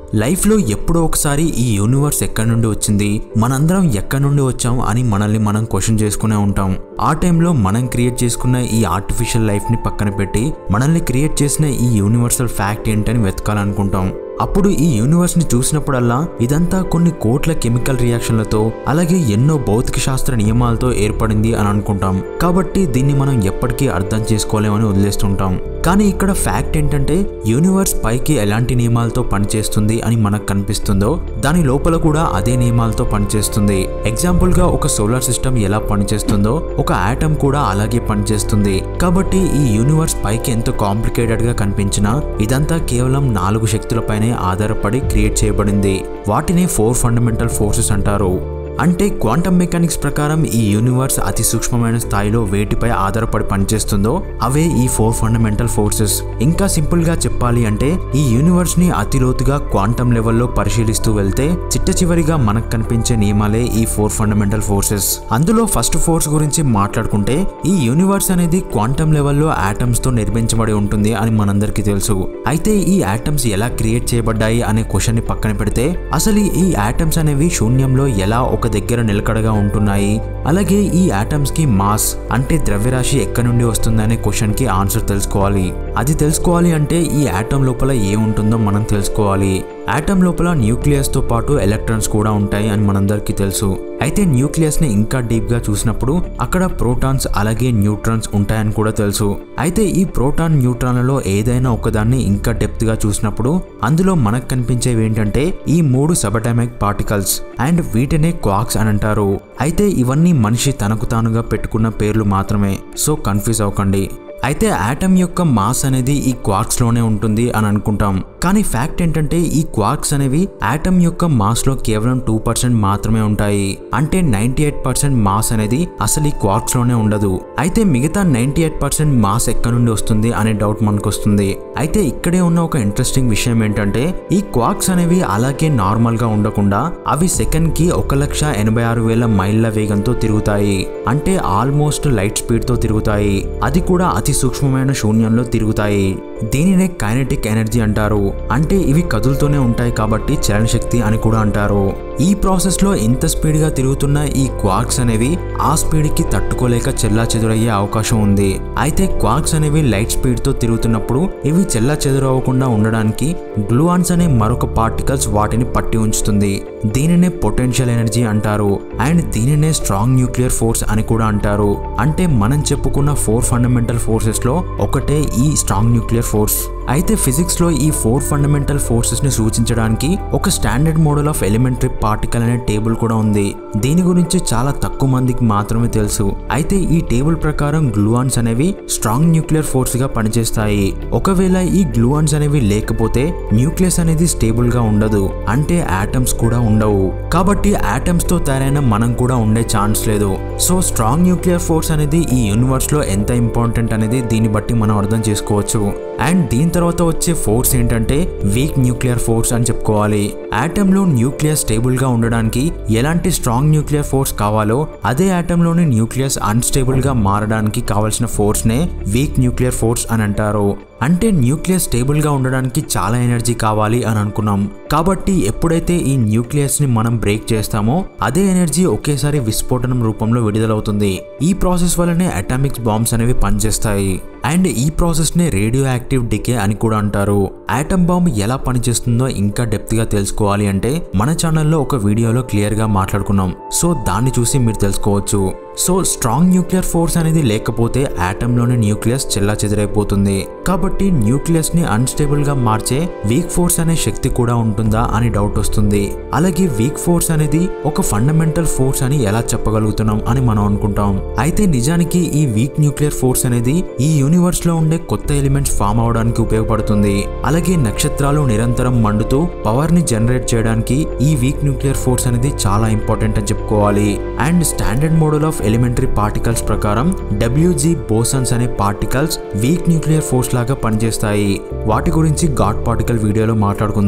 లైఫ్లో ఎప్పుడో ఒకసారి ఈ యూనివర్స్ ఎక్కడి నుండి వచ్చింది, మనందరం ఎక్కడి నుండి వచ్చాం అని మనల్ని మనం క్వశ్చన్ చేసుకునే ఉంటాం. ఆ టైంలో మనం క్రియేట్ చేసుకున్న ఈ ఆర్టిఫిషియల్ లైఫ్ని పక్కన పెట్టి మనల్ని క్రియేట్ చేసిన ఈ యూనివర్సల్ ఫ్యాక్ట్ ఏంటని వెతకాలనుకుంటాం. అప్పుడు ఈ యూనివర్స్ ని చూసినప్పుడల్లా ఇదంతా కొన్ని కోట్ల కెమికల్ రియాక్షన్లతో అలాగే ఎన్నో భౌతిక శాస్త్ర నియమాలతో ఏర్పడింది అని అనుకుంటాం. కాబట్టి దీన్ని మనం ఎప్పటికీ అర్థం చేసుకోలేమని వదిలేస్తుంటాం. కానీ ఇక్కడ ఫ్యాక్ట్ ఏంటంటే యూనివర్స్ పైకి ఎలాంటి నియమాలతో పనిచేస్తుంది అని మనకు కనిపిస్తుందో దాని లోపల కూడా అదే నియమాలతో పనిచేస్తుంది. ఎగ్జాంపుల్ గా ఒక సోలార్ సిస్టమ్ ఎలా పనిచేస్తుందో ఒక ఆటమ్ కూడా అలాగే పనిచేస్తుంది. కాబట్టి ఈ యూనివర్స్ పైకి ఎంతో కాంప్లికేటెడ్ గా కనిపించినా ఇదంతా కేవలం 4 శక్తులపైనే ఆధారపడి క్రియేట్ చేయబడింది. వాటిని 4 ఫండమెంటల్ ఫోర్సెస్ అంటారు. అంటే క్వాంటమ్ మెకానిక్స్ ప్రకారం ఈ యూనివర్స్ అతి సూక్ష్మమైన స్థాయిలో వేటిపై ఆధారపడి పనిచేస్తుందో అవే ఈ 4 ఫండమెంటల్ ఫోర్సెస్. ఇంకా సింపుల్ గా చెప్పాలి అంటే ఈ యూనివర్స్ ని అతి లోతుగా క్వాంటమ్ లెవెల్లో పరిశీలిస్తూ వెళ్తే చిట్ట చివరిగా మనకు కనిపించే నియమాలే ఈ 4 ఫండమెంటల్ ఫోర్సెస్. అందులో ఫస్ట్ ఫోర్స్ గురించి మాట్లాడుకుంటే ఈ యూనివర్స్ అనేది క్వాంటమ్ లెవెల్లో ఆటమ్స్ తో నిర్మించబడి ఉంటుంది అని మనందరికీ తెలుసు. అయితే ఈ ఆటమ్స్ ఎలా క్రియేట్ చేయబడ్డాయి అనే క్వశ్చన్ ని పక్కన పెడితే అసలు ఈ ఆటమ్స్ అనేవి శూన్యంలో ఎలా ఒక దగ్గర నిలకడగా ఉంటున్నాయి, అలాగే ఈ ఆటమ్స్ కి మాస్ అంటే ద్రవ్యరాశి ఎక్కడి నుండి వస్తుందనే క్వశ్చన్ కి ఆన్సర్ తెలుసుకోవాలి. అది తెలుసుకోవాలి అంటే ఈ ఆటమ్ లోపల ఏముంటుందో మనం తెలుసుకోవాలి. ఆటమ్ లోపల న్యూక్లియస్ తో పాటు ఎలక్ట్రాన్స్ కూడా ఉంటాయి అని మనందరికీ తెలుసు. అయితే న్యూక్లియస్ ని ఇంకా డీప్ గా చూసినప్పుడు అక్కడ ప్రోటాన్స్ అలాగే న్యూట్రాన్స్ ఉంటాయని కూడా తెలుసు. అయితే ఈ ప్రోటాన్ న్యూట్రాన్లలో ఏదైనా ఒకదాన్ని ఇంకా డెప్త్ గా చూసినప్పుడు అందులో మనకు కనిపించేవి ఏంటంటే ఈ 3 సబటామిక్ పార్టికల్స్ అండ్ వీటినే క్వార్క్స్ అని అంటారు. అయితే ఇవన్నీ మనిషి తనకు తానుగా పెట్టుకున్న పేర్లు మాత్రమే, సో కన్ఫ్యూజ్ అవ్వకండి. అయితే ఆటమ్ యొక్క మాస్ అనేది ఈ క్వార్క్స్ లోనే ఉంటుంది అని అనుకుంటాం. కానీ ఫ్యాక్ట్ ఏంటంటే ఈ క్వార్క్స్ అనేవి ఆటమ్ యొక్క మాస్ లో కేవలం 2% మాత్రమే ఉంటాయి. అంటే 98% మాస్ అనేది అసలు ఈ క్వార్క్స్ లోనే ఉండదు. అయితే మిగతా 98% మాస్ ఎక్కడి నుండి వస్తుంది అనే డౌట్ మనకు వస్తుంది. అయితే ఇక్కడే ఉన్న ఒక ఇంట్రెస్టింగ్ విషయం ఏంటంటే ఈ క్వార్క్స్ అనేవి అలాగే నార్మల్ గా ఉండకుండా అవి సెకండ్ కి 1,86,000 మైళ్ళ వేగంతో తిరుగుతాయి. అంటే ఆల్మోస్ట్ లైట్ స్పీడ్ తో తిరుగుతాయి. అది కూడా అతి సూక్ష్మమైన శూన్యంలో తిరుగుతాయి. దీనినే కైనెటిక్ ఎనర్జీ అంటారు. అంటే ఇవి కదులుతూనే ఉంటాయి కాబట్టి చలన శక్తి అని కూడా అంటారు. ఈ ప్రాసెస్ లో ఇంత స్పీడ్ గా తిరుగుతున్న ఈ క్వార్క్స్ అనేవి ఆ స్పీడ్ కి తట్టుకోలేక చెల్లాచెదురయ్యే అవకాశం ఉంది. అయితే క్వార్క్స్ అనేవి లైట్ స్పీడ్ తో తిరుగుతున్నప్పుడు ఇవి చెల్లాచెదురు అవ్వకుండా ఉండడానికి గ్లూఆన్స్ అనే మరొక పార్టికల్స్ వాటిని పట్టి ఉంచుతుంది. దీనినే పొటెన్షియల్ ఎనర్జీ అంటారు. అండ్ దీనినే స్ట్రాంగ్ న్యూక్లియర్ ఫోర్స్ అని కూడా అంటారు. అంటే మనం చెప్పుకున్న 4 ఫండమెంటల్ ఫోర్సెస్ లో ఒకటే ఈ స్ట్రాంగ్ న్యూక్లియర్ ఫోర్స్. అయితే ఫిజిక్స్ లో ఈ 4 ఫండమెంటల్ ఫోర్సెస్ ని సూచించడానికి ఒక standard model of elementary particle అనే టేబుల్ కూడా ఉంది. దీని గురించి చాలా తక్కువ మందికి మాత్రమే తెలుసు. అయితే ఈ టేబుల్ ప్రకారం గ్లూఆన్స్ అనేవి స్ట్రాంగ్ న్యూక్లియర్ ఫోర్స్ గా పనిచేస్తాయి. ఒకవేళ ఈ గ్లూఆన్స్ అనేవి లేకపోతే న్యూక్లియస్ అనేది స్టేబుల్ గా ఉండదు. అంటే ఆటమ్స్ కూడా ఉండవు. కాబట్టి ఆటమ్స్ తో తయారైన మనం కూడా ఉండే ఛాన్స్ లేదు. సో స్ట్రాంగ్ న్యూక్లియర్ ఫోర్స్ అనేది ఈ యూనివర్స్ లో ఎంత ఇంపార్టెంట్ అనేది దీన్ని బట్టి మనం అర్థం చేసుకోవచ్చు. అండ్ దీని తర్వాత వచ్చే ఫోర్స్ ఏంటంటే వీక్ న్యూక్లియర్ ఫోర్స్ అని చెప్పుకోవాలి. ఆటమ్ లో న్యూక్లియస్ స్టేబుల్ గా ఉండడానికి ఎలాంటి స్ట్రాంగ్ న్యూక్లియర్ ఫోర్స్ కావాలో అదే ఆటమ్ లోని న్యూక్లియస్ అన్స్టేబుల్ గా మారడానికి కావాల్సిన ఫోర్స్ నే వీక్ న్యూక్లియర్ ఫోర్స్ అని అంటారు. అంటే న్యూక్లియస్ స్టేబుల్ గా ఉండడానికి చాలా ఎనర్జీ కావాలి అని అనుకున్నాం. కాబట్టి ఎప్పుడైతే ఈ న్యూక్లియస్ ని మనం బ్రేక్ చేస్తామో అదే ఎనర్జీ ఒకేసారి విస్ఫోటనం రూపంలో విడుదలవుతుంది. ఈ ప్రాసెస్ వల్లనే అటామిక్ బాంబ్స్ అనేవి పనిచేస్తాయి. అండ్ ఈ ప్రాసెస్ నే రేడియో యాక్టివ్ డికే అని కూడా అంటారు. ఆటమ్ బాంబ్ ఎలా పనిచేస్తుందో ఇంకా డెప్త్ గా తెలుసుకోవాలి అంటే మన ఛానల్లో ఒక వీడియోలో క్లియర్ గా మాట్లాడుకున్నాం. సో దాన్ని చూసి మీరు తెలుసుకోవచ్చు. సో స్ట్రాంగ్ న్యూక్లియర్ ఫోర్స్ అనేది లేకపోతే ఆటమ్ లోని న్యూక్లియస్ చెల్లాచెదురైపోతుంది. కాబట్టి న్యూక్లియస్ ని అన్స్టేబుల్ గా మార్చే వీక్ ఫోర్స్ అనే శక్తి కూడా ఉంటుందా అని డౌట్ వస్తుంది. అలాగే వీక్ ఫోర్స్ అనేది ఒక ఫండమెంటల్ ఫోర్స్ అని ఎలా చెప్పగలుగుతున్నాం అని మనం అనుకుంటాం. అయితే నిజానికి ఈ వీక్ న్యూక్లియర్ ఫోర్స్ అనేది ఈ యూనివర్స్ లో ఉండే కొత్త ఎలిమెంట్స్ ఫామ్ అవడానికి ఉపయోగపడుతుంది. అలాగే నక్షత్రాలు నిరంతరం మండుతూ పవర్ ని జనరేట్ చేయడానికి ఈ వీక్ న్యూక్లియర్ ఫోర్స్ అనేది చాలా ఇంపార్టెంట్ అని చెప్పుకోవాలి. And standard model of elementary particles ప్రకారం WG బోసన్స్ అనే పార్టికల్స్ వీక్ న్యూక్లియర్ ఫోర్స్ లాగా పనిచేస్తాయి. వాటి గురించి గాడ్ పార్టికల్ వీడియోలో మాట్లాడుకుందాం.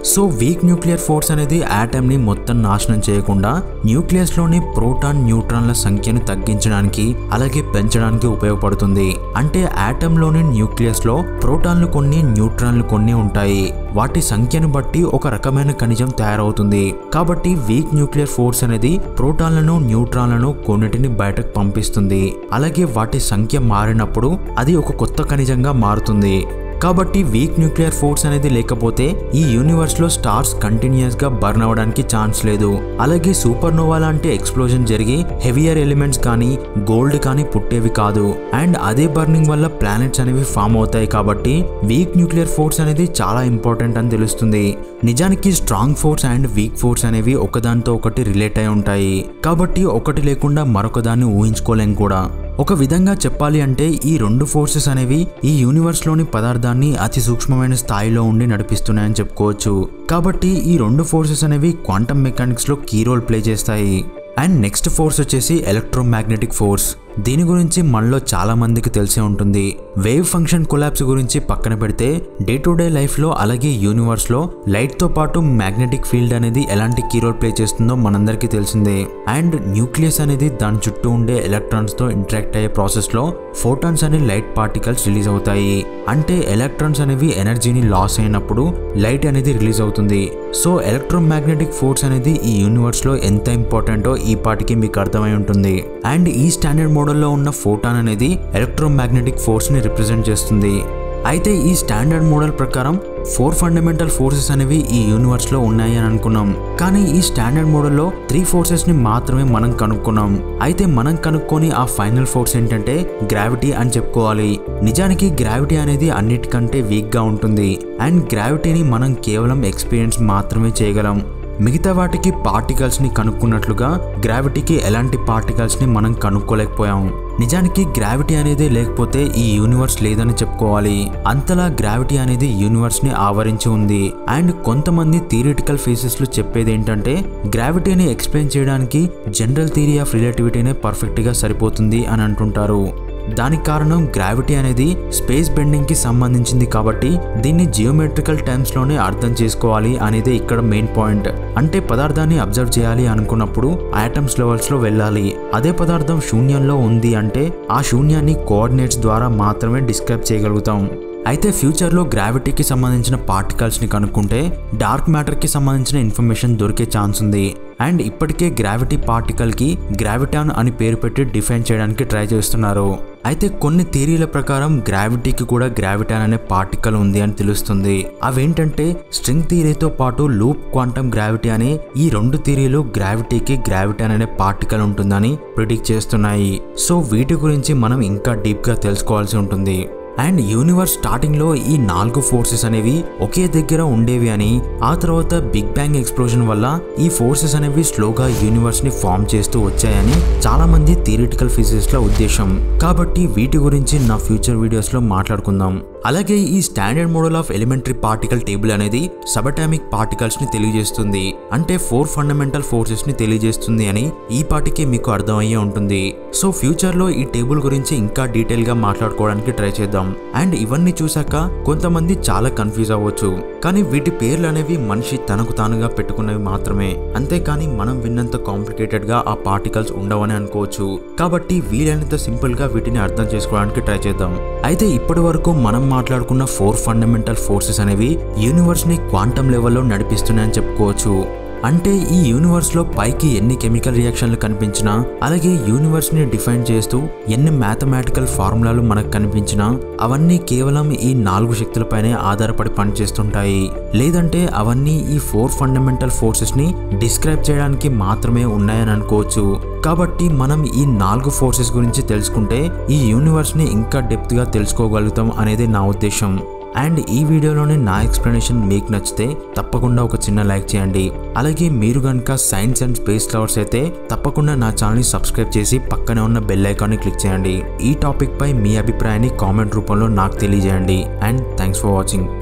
సో వీక్ న్యూక్లియర్ ఫోర్స్ అనేది ఆటమ్ ని మొత్తం నాశనం చేయకుండా న్యూక్లియస్ లోని ప్రోటాన్ న్యూట్రాన్ల సంఖ్యను తగ్గించడానికి అలాగే పెంచడానికి ఉపయోగపడుతుంది. అంటే ఆటమ్ లోని న్యూక్లియస్ లో ప్రోటాన్లు కొన్ని న్యూట్రాన్లు కొన్ని ఉంటాయి. వాటి సంఖ్యను బట్టి ఒక రకమైన ఖనిజం తయారవుతుంది. కాబట్టి వీక్ న్యూక్లియర్ ఫోర్స్ అనేది ప్రోటాన్లను న్యూట్రాన్లను కొన్నిటిని బయటకు పంపిస్తుంది. అలాగే వాటి సంఖ్య మారినప్పుడు అది ఒక కొత్త ఖనిజంగా మారుతుంది. కాబట్టి వీక్ న్యూక్లియర్ ఫోర్స్ అనేది లేకపోతే ఈ యూనివర్స్ లో స్టార్స్ కంటిన్యూస్ గా బర్న్ అవడానికి ఛాన్స్ లేదు. అలాగే సూపర్ నోవా లాంటి ఎక్స్ప్లోజన్ జరిగి హెవియర్ ఎలిమెంట్స్ కానీ గోల్డ్ కానీ పుట్టేవి కాదు. అండ్ అదే బర్నింగ్ వల్ల ప్లానెట్స్ అనేవి ఫామ్ అవుతాయి. కాబట్టి వీక్ న్యూక్లియర్ ఫోర్స్ అనేది చాలా ఇంపార్టెంట్ అని తెలుస్తుంది. నిజానికి strong force and weak force అనేవి ఒకదానితో ఒకటి రిలేట్ అయి ఉంటాయి. కాబట్టి ఒకటి లేకుండా మరొక దాన్ని ఊహించుకోలేం కూడా. ఒక విధంగా చెప్పాలి అంటే ఈ రెండు ఫోర్సెస్ అనేవి ఈ యూనివర్స్ లోని పదార్థాన్ని అతి సూక్ష్మమైన స్థాయిలో ఉండి నడిపిస్తున్నాయని చెప్పుకోవచ్చు. కాబట్టి ఈ రెండు ఫోర్సెస్ అనేవి క్వాంటమ్ మెకానిక్స్ లో కీ రోల్ ప్లే చేస్తాయి. అండ్ నెక్స్ట్ ఫోర్స్ వచ్చేసి ఎలక్ట్రోమాగ్నెటిక్ ఫోర్స్. దీని గురించి మనలో చాలా మందికి తెలిసే ఉంటుంది. వేవ్ ఫంక్షన్ కొలాప్స్ గురించి పక్కన పెడితే డే టు డే లైఫ్ లో అలాగే యూనివర్స్ లో లైట్ తో పాటు మ్యాగ్నెటిక్ ఫీల్డ్ అనేది ఎలాంటి కీ రోల్ ప్లే చేస్తుందో మనందరికీ తెలిసిందే. అండ్ న్యూక్లియస్ అనేది దాని చుట్టూ ఉండే ఎలక్ట్రాన్స్ తో ఇంటరాక్ట్ అయ్యే ప్రాసెస్ లో ఫోటాన్స్ అనే లైట్ పార్టికల్స్ రిలీజ్ అవుతాయి. అంటే ఎలక్ట్రాన్స్ అనేవి ఎనర్జీని లాస్ అయినప్పుడు లైట్ అనేది రిలీజ్ అవుతుంది. సో ఎలక్ట్రోమాగ్నెటిక్ ఫోర్స్ అనేది ఈ యూనివర్స్ లో ఎంత ఇంపార్టెంటో ఈ పాటికి మీకు అర్థమై ఉంటుంది. అండ్ ఈ స్టాండర్డ్ మోడల్లో ఉన్న ఫోటాన్ అనేది ఎలక్ట్రోమాగ్నెటిక్ ఫోర్స్ ని రిప్రజెంట్ చేస్తుంది. అయితే ఈ స్టాండర్డ్ మోడల్ ప్రకారం 4 ఫండమెంటల్ ఫోర్సెస్ అనేవి ఈ యూనివర్స్ లో ఉన్నాయి అని అనుకున్నాం. కానీ ఈ స్టాండర్డ్ మోడల్లో 3 ఫోర్సెస్ ని మాత్రమే మనం కనుక్కున్నాం. అయితే మనం కనుక్కొని ఆ ఫైనల్ ఫోర్స్ ఏంటంటే గ్రావిటీ అని చెప్పుకోవాలి. నిజానికి గ్రావిటీ అనేది అన్నిటికంటే వీక్ గా ఉంటుంది. అండ్ గ్రావిటీని మనం కేవలం ఎక్స్పీరియన్స్ మాత్రమే చేయగలం. మిగతా వాటికి పార్టికల్స్ ని కనుక్కున్నట్లుగా గ్రావిటీకి ఎలాంటి పార్టికల్స్ ని మనం కనుక్కోలేకపోయాం. నిజానికి గ్రావిటీ అనేది లేకపోతే ఈ యూనివర్స్ లేదని చెప్పుకోవాలి. అంతలా గ్రావిటీ అనేది యూనివర్స్ ని ఆవరించి ఉంది. అండ్ కొంతమంది థియరిటికల్ ఫేసెస్ లో చెప్పేది ఏంటంటే గ్రావిటీని ఎక్స్ప్లెయిన్ చేయడానికి జనరల్ థియరీ ఆఫ్ రిలేటివిటీనే పర్ఫెక్ట్ గా సరిపోతుంది అని అంటుంటారు. దానికి కారణం గ్రావిటీ అనేది స్పేస్ బెండింగ్ కి సంబంధించింది. కాబట్టి దీన్ని జియోమెట్రికల్ టర్మ్స్ లోనే అర్థం చేసుకోవాలి అనేది ఇక్కడ మెయిన్ పాయింట్. అంటే పదార్థాన్ని అబ్జర్వ్ చేయాలి అనుకున్నప్పుడు ఆటమ్స్ లెవెల్స్ లో వెళ్ళాలి. అదే పదార్థం శూన్యంలో ఉంది అంటే ఆ శూన్యాన్ని కోఆర్డినేట్స్ ద్వారా మాత్రమే డిస్క్రైబ్ చేయగలుగుతాం. అయితే ఫ్యూచర్లో గ్రావిటీకి సంబంధించిన పార్టికల్స్ని కనుక్కుంటే డార్క్ మ్యాటర్కి సంబంధించిన ఇన్ఫర్మేషన్ దొరికే ఛాన్స్ ఉంది. అండ్ ఇప్పటికే గ్రావిటీ పార్టికల్కి గ్రావిటాన్ అని పేరు పెట్టి డిఫైన్ చేయడానికి ట్రై చేస్తున్నారు. అయితే కొన్ని థియరీల ప్రకారం గ్రావిటీకి కూడా గ్రావిటాన్ అనే పార్టికల్ ఉంది అని తెలుస్తుంది. అవేంటంటే స్ట్రింగ్ థియరీతో పాటు లూప్ క్వాంటమ్ గ్రావిటీ అనే ఈ 2 థియరీలు గ్రావిటీకి గ్రావిటాన్ అనే పార్టికల్ ఉంటుందని ప్రిడిక్ట్ చేస్తున్నాయి. సో వీటి గురించి మనం ఇంకా డీప్ గా తెలుసుకోవాల్సి ఉంటుంది. అండ్ యూనివర్స్ స్టార్టింగ్ లో ఈ 4 ఫోర్సెస్ అనేవి ఒకే దగ్గర ఉండేవి అని, ఆ తర్వాత బిగ్ బ్యాంగ్ ఎక్స్ప్లోజన్ వల్ల ఈ ఫోర్సెస్ అనేవి స్లోగా యూనివర్స్ ని ఫామ్ చేస్తూ వచ్చాయని చాలా మంది థియరిటికల్ ఫిజిక్స్ లో ఉద్దేశం. కాబట్టి వీటి గురించి నా ఫ్యూచర్ వీడియోస్ లో మాట్లాడుకుందాం. అలాగే ఈ standard model of elementary particle table అనేది సబటామిక్ పార్టికల్స్ ని తెలియజేస్తుంది. అంటే 4 ఫండమెంటల్ ఫోర్సెస్ ని తెలియజేస్తుంది అని ఈ పాటికి మీకు అర్థమయ్యే ఉంటుంది. సో ఫ్యూచర్ లో ఈ టేబుల్ గురించి ఇంకా డీటెయిల్ గా మాట్లాడుకోవడానికి ట్రై చేద్దాం. అండ్ ఇవన్నీ చూసాక కొంతమంది చాలా కన్ఫ్యూజ్ అవ్వచ్చు. కానీ వీటి పేర్లు అనేవి మనిషి తనకు తానుగా పెట్టుకున్నవి మాత్రమే. అంతేకాని మనం విన్నంత కాంప్లికేటెడ్ గా ఆ పార్టికల్స్ ఉండవని అనుకోవచ్చు. కాబట్టి వీలైనంత సింపుల్ గా వీటిని అర్థం చేసుకోవడానికి ట్రై చేద్దాం. అయితే ఇప్పటి వరకు మనం మాట్లాడుకున్న 4 ఫండమెంటల్ ఫోర్సెస్ అనేవి యూనివర్స్ ని క్వాంటమ్ లెవెల్లో నడిపిస్తున్నాయని చెప్పుకోవచ్చు. అంటే ఈ యూనివర్స్ లో పైకి ఎన్ని కెమికల్ రియాక్షన్లు కనిపించినా, అలాగే యూనివర్స్ ని డిఫైన్ చేస్తూ ఎన్ని మ్యాథమెటికల్ ఫార్ములాలు మనకు కనిపించినా అవన్నీ కేవలం ఈ 4 శక్తులపైనే ఆధారపడి పనిచేస్తుంటాయి. లేదంటే అవన్నీ ఈ 4 ఫండమెంటల్ ఫోర్సెస్ ని డిస్క్రైబ్ చేయడానికి మాత్రమే ఉన్నాయని అనుకోవచ్చు. కాబట్టి మనం ఈ 4 ఫోర్సెస్ గురించి తెలుసుకుంటే ఈ యూనివర్స్ ని ఇంకా డెప్త్ గా తెలుసుకోగలుగుతాం అనేది నా ఉద్దేశం. అండ్ ఈ వీడియోలోని నా ఎక్స్ప్లెనేషన్ మీకు నచ్చితే తప్పకుండా ఒక చిన్న లైక్ చేయండి. అలాగే మీరు కనుక సైన్స్ అండ్ స్పేస్ లవర్స్ అయితే తప్పకుండా నా ఛానల్ని సబ్స్క్రైబ్ చేసి పక్కనే ఉన్న బెల్ ఐకాన్ని క్లిక్ చేయండి. ఈ టాపిక్ పై మీ అభిప్రాయాన్ని కామెంట్ రూపంలో నాకు తెలియజేయండి. And thanks for watching.